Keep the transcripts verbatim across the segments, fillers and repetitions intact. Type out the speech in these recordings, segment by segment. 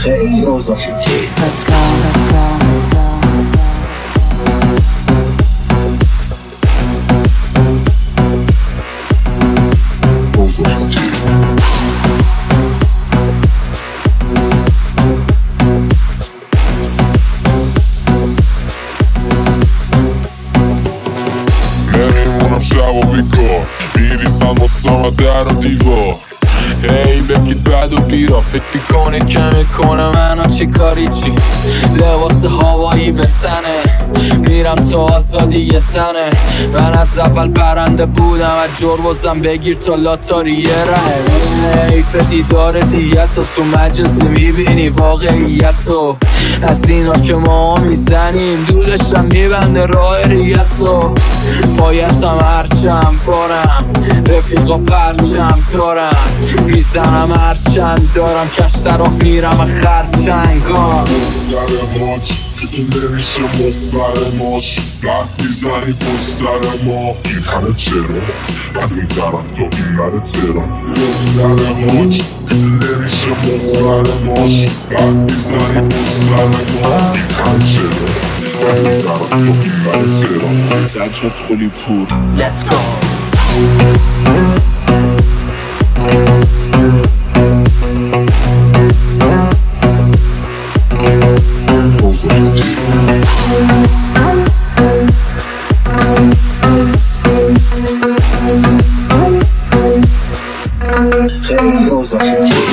خیلی اوضاع شدید. Let's go, let's go. نمیمونم شب و بیکار، میریسن واسم در و دیوار. هی بگید بد و بیرا، فکر میکنید که میکنه منو چی کاری چی. لباس هوایی به تنه، میرم تا آزادی یه تنه. من از اول برنده بودم، از جربازم بگیر تا لاتاری یه ره. ای فدی داره دیتو، تو مجلس میبینی واقعیتو. از اینا که ما میزنیم دودشم میبنده راه ریتو. بایدم هرچم بارم، رفیقا پرچم دارم. میزنم هرچند دارم، کشتراخ میرم خرچنگان. در ماچ که تو نمیشه مفبر ماش، رد میزنی پشت سر ما. این همه چرا از این طرف تا این مره چرا. در ماچ که تو نمیشه مفبر ماش، رد میزنی پشت سر ما. این همه چرا از این طرف تا این مره چرا. سجاد غلیپور. Let's go. خیلی اوضاع شدید.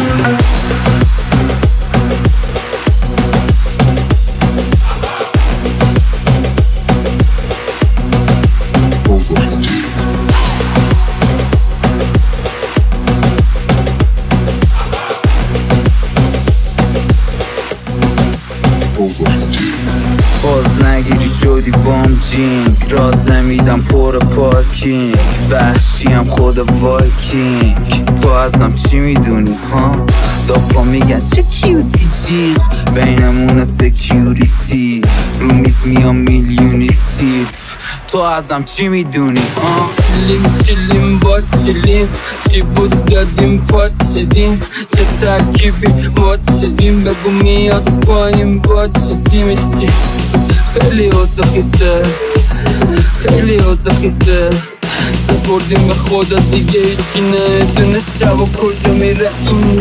باز نگیری شدی بام جینگ، راد نمیدم پر پارکینگ. وحشیم خود وایکینگ، تو ازم چی میدونی ها؟ دافا میگن چه کیوتی جیغ، بینمون سکیوریتی. رو میز میام میلیونی تیپ، تو ازم چی میدونی ها؟ چیلیم چیلیم با چیلیم، چی بود دادیم پا چیدیم. چه ترکیبی با چیدیم، بگو میاز پاییم با چیدیم. چی خیلی اوضاع خیته، خیلی اوضاع خیته. سپردیم به خدا دیگه هیچکی نمیدونه شب و کجا میره این.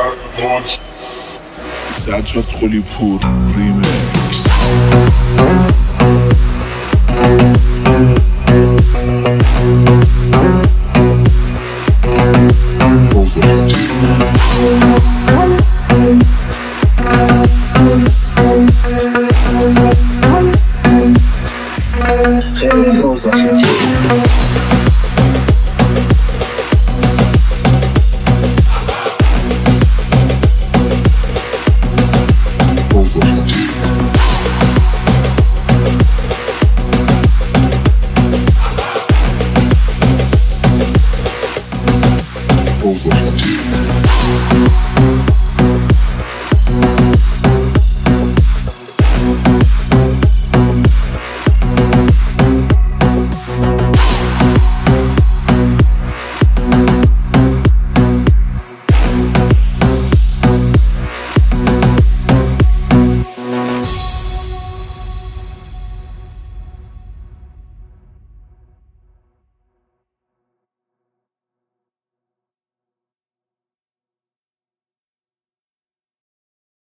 سجاد غلیپور ریمیکس. خیلی اوضاع شدید. Both of them.